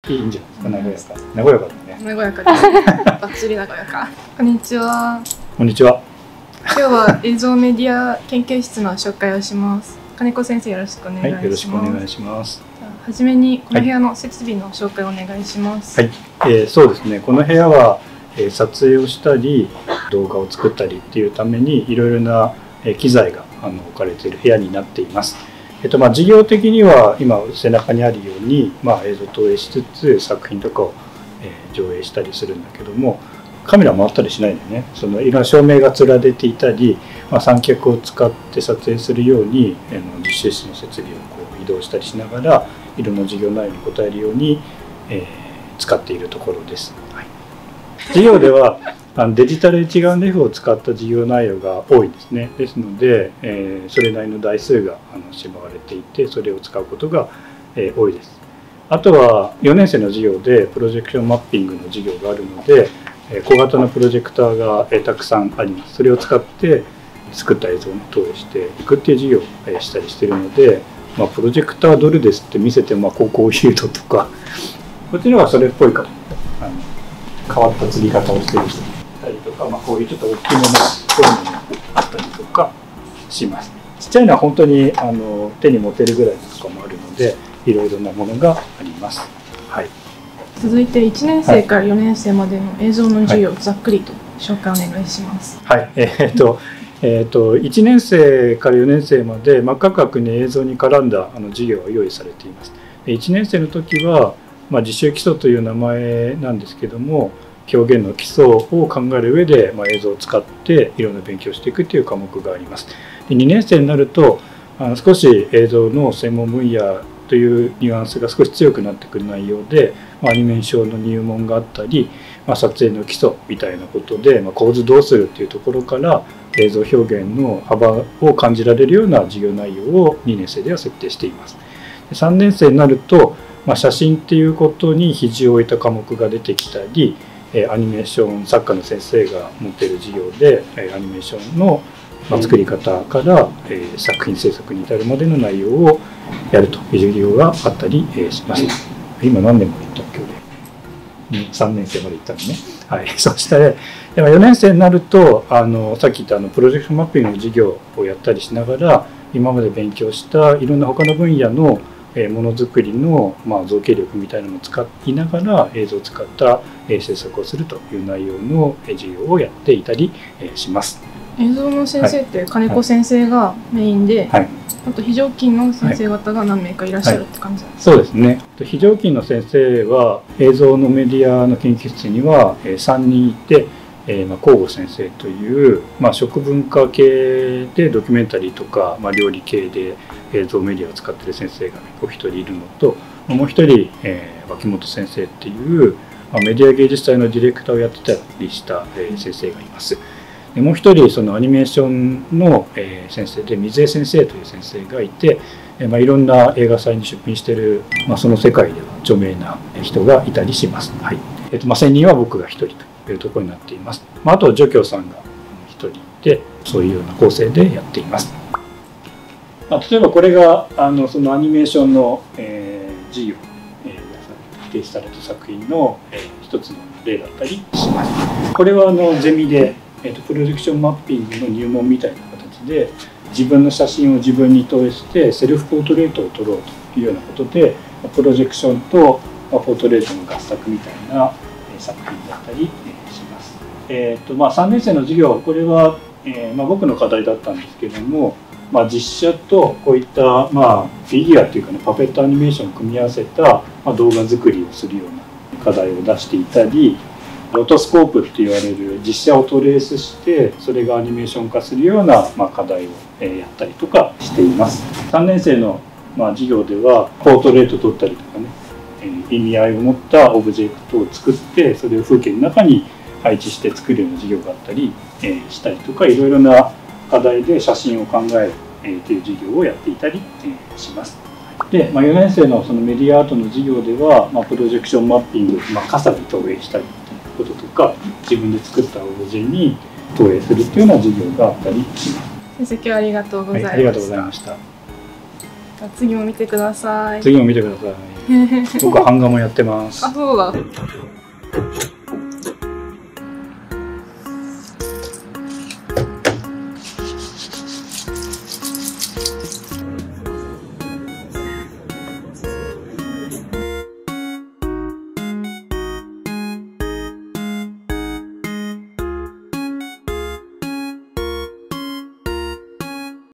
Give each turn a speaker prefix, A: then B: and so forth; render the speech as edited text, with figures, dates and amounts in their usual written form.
A: いいんじゃないですか。和やかだね。
B: 和やかですね。バッチリ和やか。こんにちは。
A: こんにちは。
B: 今日は映像メディア研究室の紹介をします。金子先生、よろしくお願いします。
A: はい、よろしくお願いします。
B: はじめにこの部屋の設備の紹介をお願いします。
A: はい、そうですね。この部屋は撮影をしたり動画を作ったりっていうためにいろいろな機材が置かれている部屋になっています。事業的には今背中にあるように、映像投影しつつ作品とかを上映したりするんだけども、カメラ回ったりしないんだよね。そのいろんな照明がつら出ていたり、三脚を使って撮影するように実習室の設備を移動したりしながらいろんな授業内容に応えるように、使っているところです。はい、授業ではデジタル一眼レフを使った授業内容が多いですね。ですので、それなりの台数が絞られていて、それを使うことが、多いです。あとは4年生の授業でプロジェクションマッピングの授業があるので、小型のプロジェクターがたくさんあります。それを使って作った映像を投影していくっていう授業をしたりしているので、プロジェクターどれですって見せてもこういうのとか、こっちの方がそれっぽいかも。変わった釣り方をしている人たりとか、こういうちょっと大きめのそういうのもあったりとかします。ちっちゃいのは本当に手に持てるぐらいのとかもあるので、いろいろなものがあります。はい。
B: 続いて1年生から4年生までの映像の授業をざっくりと紹介お願いします。
A: はい。1年生から4年生まで各学年映像に絡んだ授業が用意されています。1年生の時は実習基礎という名前なんですけども、表現の基礎を考える上で映像を使っていろんな勉強をしていくという科目があります。で2年生になると少し映像の専門分野というニュアンスが少し強くなってくる内容で、アニメーションの入門があったり、撮影の基礎みたいなことで、構図どうするっていうところから映像表現の幅を感じられるような授業内容を2年生では設定しています。3年生になると、写真っていうことに比重を置いた科目が出てきたり、アニメーション作家の先生が持っている授業でアニメーションの作り方から作品制作に至るまでの内容をやるという授業があったりします。今何年まで行ったっけ3年生まで行ったのね。はい、そして4年生になるとさっき言ったプロジェクションマッピングの授業をやったりしながら、今まで勉強したいろんな他の分野のものづくりの造形力みたいなのを使いながら映像を使った制作をするという内容の授業をやっていたりします。
B: 映像の先生って金子先生がメインで、あと非常勤の先生方が何名かいらっしゃるって感じなんですか？
A: そうですね。非常勤の先生は映像のメディアの研究室には3人いて、向後先生という、食文化系でドキュメンタリーとか、料理系で映像メディアを使っている先生がお一人いるのと、もう一人、脇本先生っていうメディア芸術祭のディレクターをやってたりした先生がいます。もう一人そのアニメーションの先生で水江先生という先生がいて、いろんな映画祭に出品している、その世界では著名な人がいたりします。はい。専任は僕が一人というところになっています。あと助教さんが一人いて、そういうような構成でやっています。例えばこれがそのアニメーションの授業提出された作品の一つの例だったりします。これはゼミでプロジェクションマッピングの入門みたいな形で、自分の写真を自分に投影してセルフポートレートを撮ろうというようなことで、プロジェクションとポートレートの合作みたいな作品だったりします。3年生の授業、これは僕の課題だったんですけども、実写とこういったフィギュアっていうかね、パペットアニメーションを組み合わせた動画作りをするような課題を出していたり、ロトスコープって言われる実写をトレースしてそれがアニメーション化するような課題をやったりとかしています。3年生の授業ではポートレート撮ったりとかね、意味合いを持ったオブジェクトを作ってそれを風景の中に配置して作るような授業があったりしたりとか、いろいろな課題で写真を考えるという授業をやっていたりします。で、4年生のそのメディアアートの授業では、プロジェクションマッピング、傘に投影したりということとか、自分で作ったオブジェに投影するっていうような授業があったりします。
B: 先生、今日はありがとうございました。
A: ありがとうございました。
B: 次も見てください。
A: 次も見てください。 僕は版画もやってます。
B: あ、そうだ。